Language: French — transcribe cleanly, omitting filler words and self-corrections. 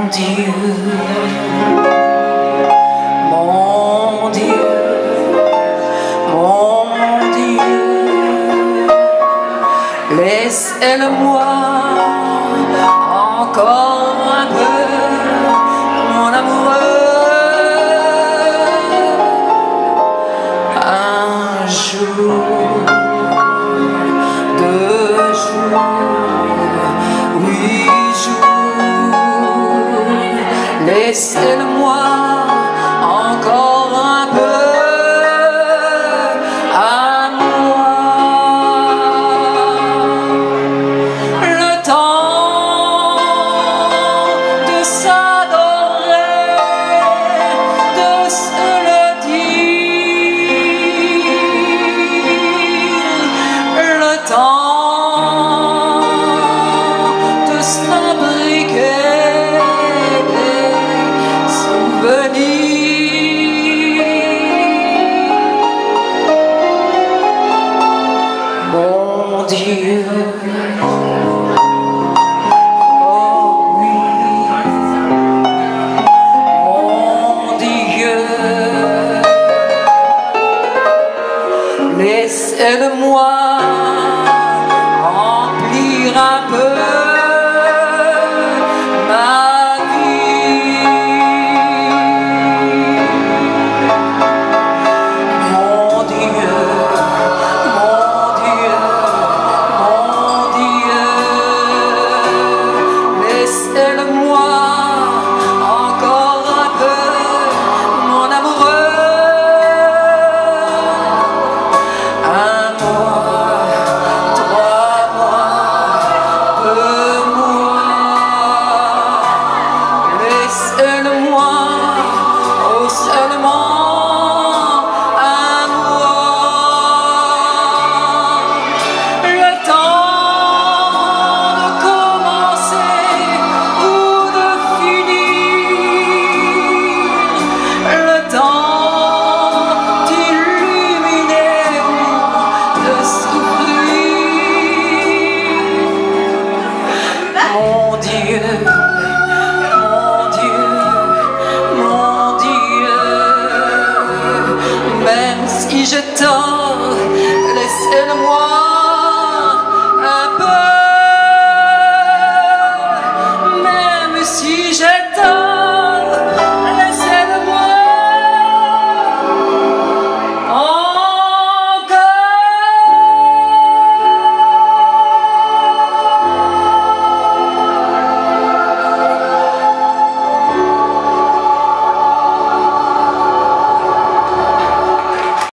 Dieu, mon Dieu, mon Dieu, laisse-le-moi encore un peu, mon amoureux, un jour, 2 jours, 8 jours, laisse-le-moi encore un peu à moi. Le temps de s'adorer, de se le dire, le temps de se fabriquer des souvenirs. Mon Dieu, oh oui, mon Dieu, laisse-le-moi